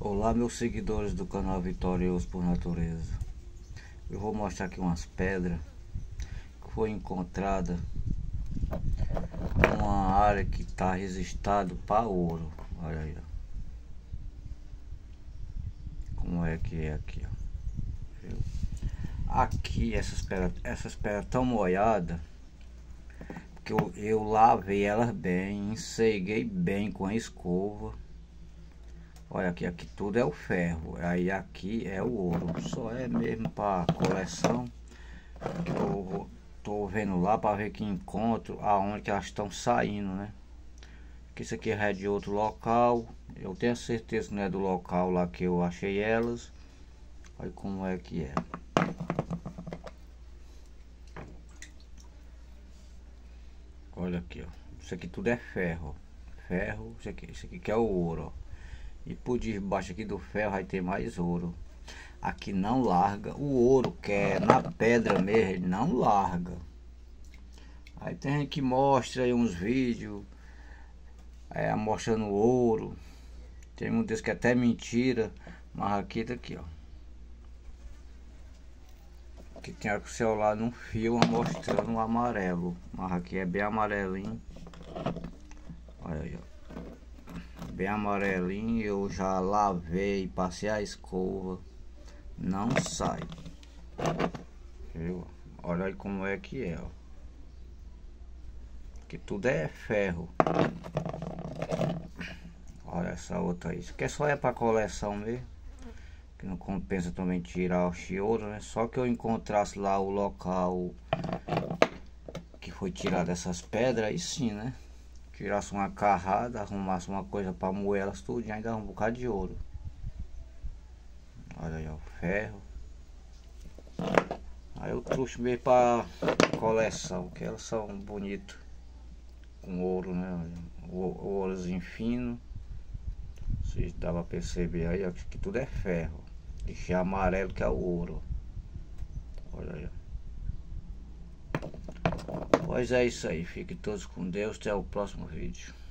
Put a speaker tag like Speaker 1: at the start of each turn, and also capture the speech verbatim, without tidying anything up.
Speaker 1: Olá, meus seguidores do canal Vitorioso por Natureza. Eu vou mostrar aqui umas pedras que foi encontrada numa área que está registrado para ouro. Olha aí, ó. Como é que é aqui, ó. Viu? Aqui essas pedras, essas pedras tão molhadas, porque eu, eu lavei elas bem, enseguei bem com a escova. Olha aqui, aqui tudo é o ferro, aí aqui é o ouro, só é mesmo para coleção. Eu tô vendo lá para ver que encontro aonde que elas estão saindo, né? Que isso aqui é de outro local, eu tenho certeza que não é do local lá que eu achei elas. Olha como é que é. Olha aqui, ó. Isso aqui tudo é ferro, ferro, isso aqui, isso aqui que é o ouro, ó. E por debaixo aqui do ferro vai ter mais ouro. Aqui não larga. O ouro que é na pedra mesmo, ele não larga. Aí tem gente que mostra aí uns vídeos é, mostrando ouro. Tem um desses que é até mentira. Mas aqui tá aqui, ó. Aqui tem o celular num fio mostrando o amarelo. Mas aqui é bem amarelinho. Olha aí, ó. Bem amarelinho, eu já lavei, passei a escova, não sai, viu? Olha aí como é que é, ó. Que tudo é ferro. Olha essa outra aí, isso aqui só é para coleção mesmo, que não compensa também tirar o ouro, né? Só que eu encontrasse lá o local que foi tirado essas pedras, aí sim, né? Tirasse uma carrada, arrumasse uma coisa para moer elas tudo e ainda um bocado de ouro. Olha aí, ó, ferro. Aí eu trouxe mesmo para coleção, que elas são bonitas. Com ouro, né? O, o ourozinho fino. Vocês dá para perceber aí, ó, que tudo é ferro. Esse é amarelo que é o ouro. Olha aí, ó. Pois é isso aí, fiquem todos com Deus, até o próximo vídeo.